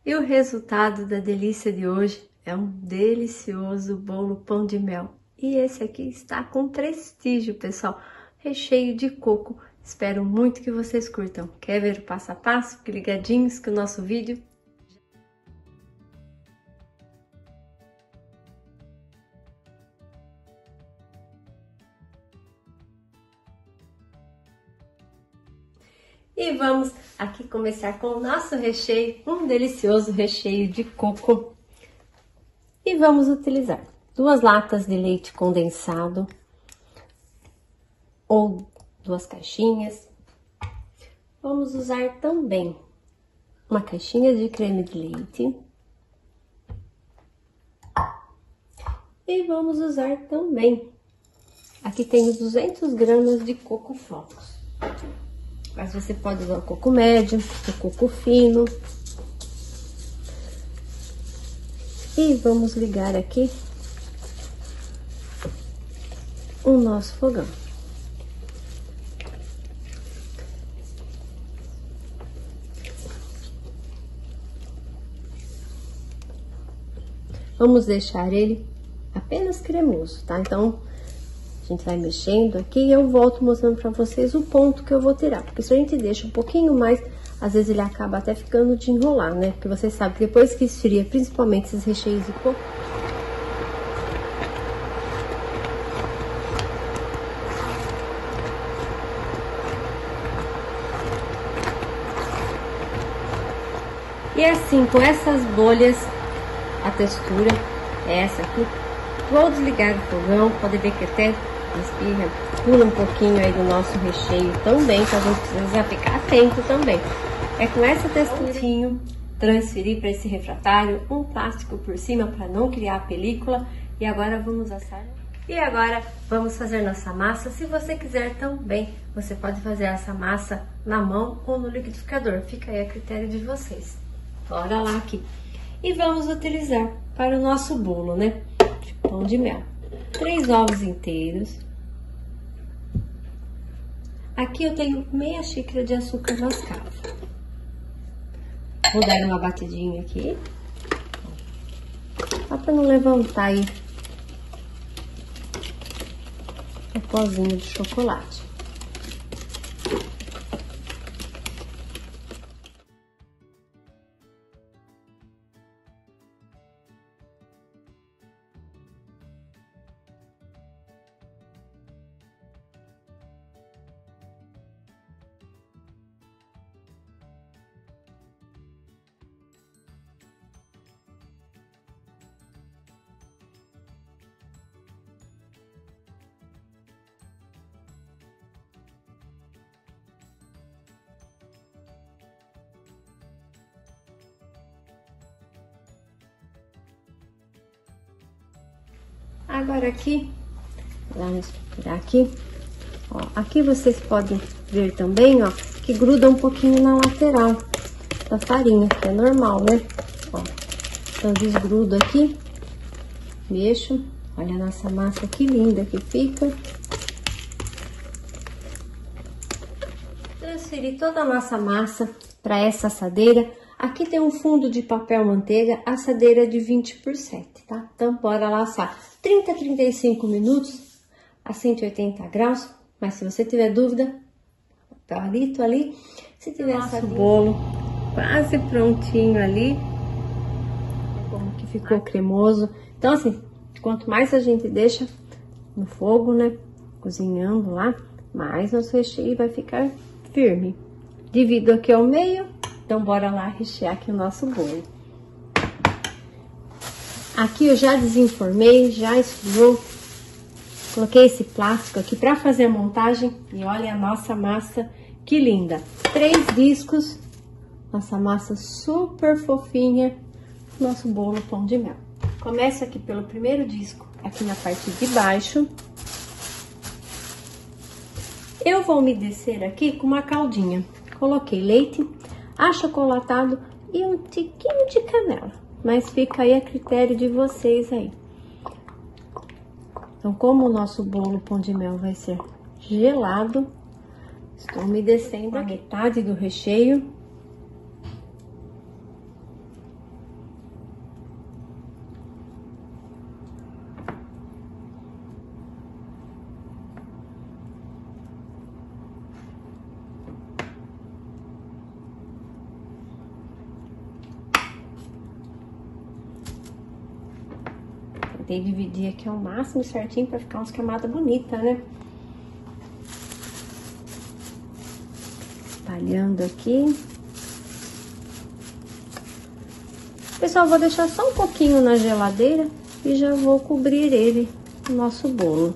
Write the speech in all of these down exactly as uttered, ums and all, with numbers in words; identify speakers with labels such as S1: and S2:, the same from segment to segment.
S1: E o resultado da delícia de hoje é um delicioso bolo pão de mel. E esse aqui está com prestígio, pessoal, recheio de coco. Espero muito que vocês curtam. Quer ver o passo a passo? Fiquem ligadinhos que o nosso vídeo... E vamos aqui começar com o nosso recheio, um delicioso recheio de coco. E vamos utilizar duas latas de leite condensado ou duas caixinhas. Vamos usar também uma caixinha de creme de leite. E vamos usar também, aqui tenho duzentas gramas de coco flocos. Mas você pode usar o coco médio, o coco fino. E vamos ligar aqui o nosso fogão. Vamos deixar ele apenas cremoso, tá? Então, a gente vai mexendo aqui e eu volto mostrando pra vocês o ponto que eu vou tirar. Porque se a gente deixa um pouquinho mais, às vezes ele acaba até ficando de enrolar, né? Porque vocês sabem que depois que esfria, principalmente esses recheios de coco, e assim, com essas bolhas, a textura é essa aqui. Vou desligar o fogão, pode ver que até espirra, pula um pouquinho aí do nosso recheio também, que a gente precisa ficar atento também. É com essa texturinha, transferir para esse refratário um plástico por cima para não criar película. E agora vamos assar. E agora vamos fazer nossa massa. Se você quiser também, você pode fazer essa massa na mão ou no liquidificador. Fica aí a critério de vocês. Bora lá aqui. E vamos utilizar para o nosso bolo, né? De pão de mel. Três ovos inteiros. Aqui eu tenho meia xícara de açúcar mascavo. Vou dar uma batidinha aqui. Só para não levantar aí o pozinho de chocolate. Agora aqui, vamos tirar aqui, ó, aqui vocês podem ver também, ó, que gruda um pouquinho na lateral da farinha, que é normal, né? Ó, então desgrudo aqui, mexo, olha a nossa massa que linda que fica. Transferi toda a nossa massa para essa assadeira. Aqui tem um fundo de papel manteiga, assadeira de vinte por sete, tá? Então, bora lá assar. trinta a trinta e cinco minutos a cento e oitenta graus, mas se você tiver dúvida, palito ali. Se tiver nosso bolo quase prontinho ali, como que ficou cremoso. Então, assim, quanto mais a gente deixa no fogo, né, cozinhando lá, mais nosso recheio vai ficar firme. Divido aqui ao meio. Então, bora lá rechear aqui o nosso bolo. Aqui eu já desenformei, já esfriou. Coloquei esse plástico aqui para fazer a montagem. E olha a nossa massa, que linda. Três discos. Nossa massa super fofinha. Nosso bolo pão de mel. Começo aqui pelo primeiro disco, aqui na parte de baixo. Eu vou umedecer aqui com uma caldinha. Coloquei leite, achocolatado e um tiquinho de canela, mas fica aí a critério de vocês aí. Então, como o nosso bolo pão de mel vai ser gelado, estou umedecendo a metade do recheio. Tentei dividir aqui ao máximo certinho pra ficar umas camadas bonitas, né? Espalhando aqui. Pessoal, vou deixar só um pouquinho na geladeira e já vou cobrir ele, o nosso bolo.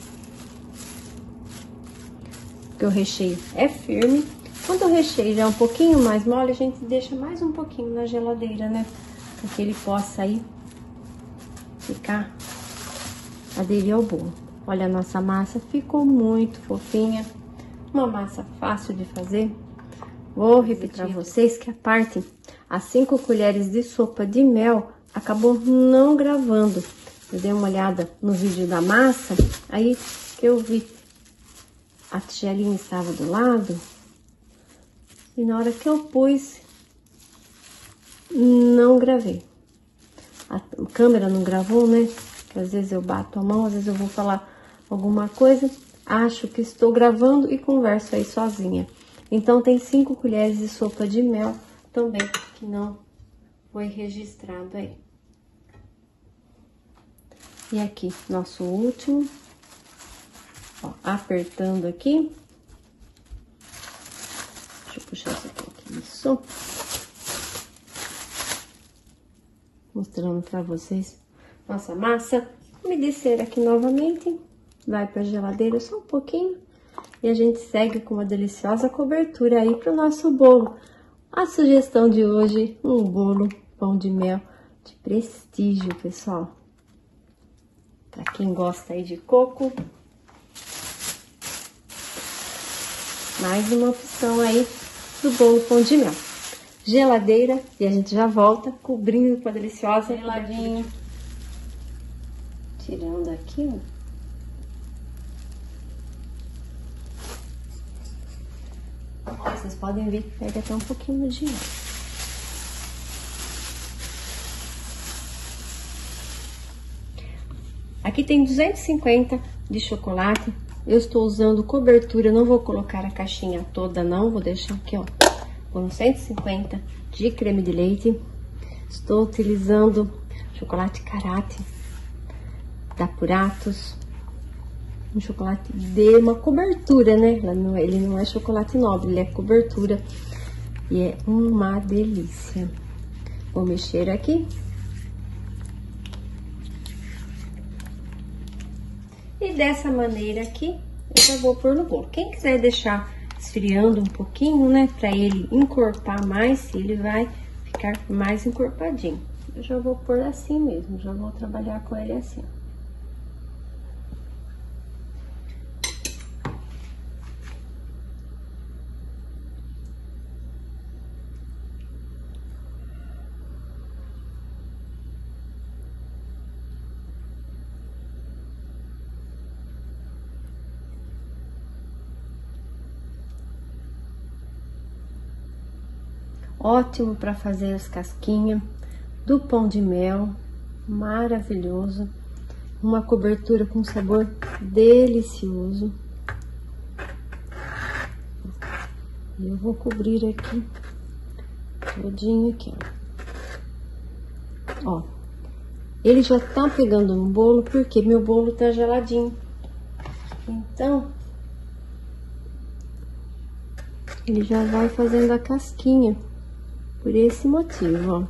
S1: Porque o recheio é firme. Quando o recheio já é um pouquinho mais mole, a gente deixa mais um pouquinho na geladeira, né? Para que ele possa aí ficar, aderir ao bolo. Olha, a nossa massa ficou muito fofinha. Uma massa fácil de fazer. Vou repetir para vocês que a parte, as cinco colheres de sopa de mel, acabou não gravando. Eu dei uma olhada no vídeo da massa, aí que eu vi a tigelinha estava do lado. E na hora que eu pus, não gravei. A câmera não gravou, né? Porque às vezes eu bato a mão, às vezes eu vou falar alguma coisa, acho que estou gravando e converso aí sozinha. Então, tem cinco colheres de sopa de mel também, que não foi registrado aí. E aqui, nosso último. Ó, apertando aqui. Deixa eu puxar isso aqui. Isso. Mostrando pra vocês nossa massa. Umedecer aqui novamente. Vai pra geladeira só um pouquinho. E a gente segue com uma deliciosa cobertura aí pro nosso bolo. A sugestão de hoje, um bolo pão de mel de prestígio, pessoal. Pra quem gosta aí de coco. Mais uma opção aí do bolo pão de mel. Geladeira e a gente já volta cobrindo com a deliciosa geladinho. Tirando aqui, ó. Vocês podem ver que pega até um pouquinho de ar. Aqui tem duzentos e cinquenta de chocolate. Eu estou usando cobertura, não vou colocar a caixinha toda não, vou deixar aqui, ó, com cento e cinquenta de creme de leite. Estou utilizando chocolate Karate da Puratos. Um chocolate de uma cobertura, né? Ele não é chocolate nobre, ele é cobertura. E é uma delícia. Vou mexer aqui. E dessa maneira aqui, eu já vou pôr no bolo. Quem quiser deixar esfriando um pouquinho, né? Pra ele encorpar mais, ele vai ficar mais encorpadinho. Eu já vou pôr assim mesmo, já vou trabalhar com ele assim. Ótimo para fazer as casquinhas do pão de mel, maravilhoso, uma cobertura com sabor delicioso. E eu vou cobrir aqui, todinho aqui, ó. Ó, ele já tá pegando no bolo porque meu bolo tá geladinho. Então, ele já vai fazendo a casquinha. Por esse motivo,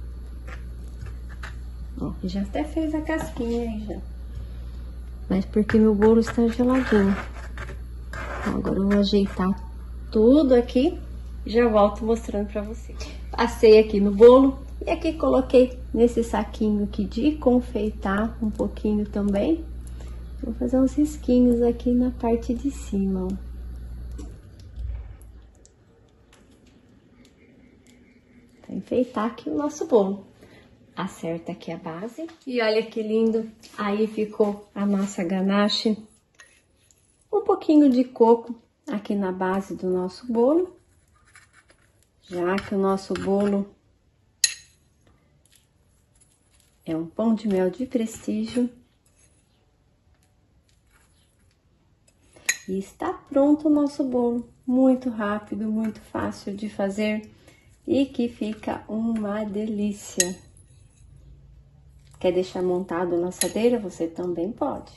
S1: ó. Ó, já até fez a casquinha aí, já. Mas porque meu bolo está geladinho. Agora eu vou ajeitar tudo aqui e já volto mostrando pra vocês. Passei aqui no bolo e aqui coloquei nesse saquinho aqui de confeitar um pouquinho também. Vou fazer uns risquinhos aqui na parte de cima, ó. Enfeitar aqui o nosso bolo. Acerta aqui a base. E olha que lindo. Aí ficou a nossa ganache. Um pouquinho de coco aqui na base do nosso bolo. Já que o nosso bolo é um pão de mel de prestígio. E está pronto o nosso bolo. Muito rápido, muito fácil de fazer. E que fica uma delícia. Quer deixar montado na assadeira? Você também pode.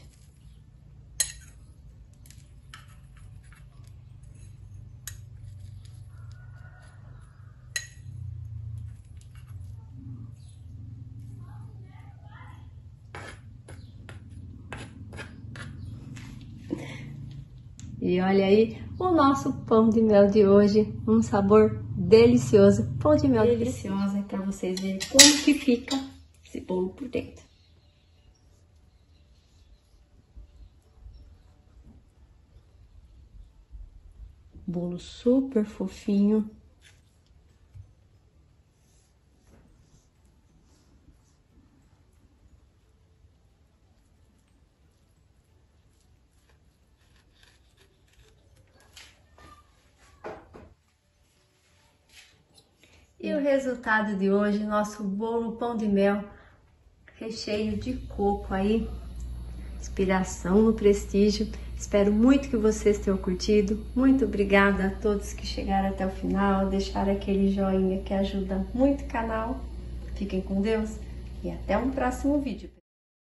S1: E olha aí o nosso pão de mel de hoje, um sabor delicioso, pão de mel delicioso, é para vocês verem como que fica esse bolo por dentro. Bolo super fofinho. E o resultado de hoje, nosso bolo pão de mel, recheio de coco aí, inspiração no prestígio. Espero muito que vocês tenham curtido. Muito obrigada a todos que chegaram até o final, deixaram aquele joinha que ajuda muito o canal. Fiquem com Deus e até um próximo vídeo.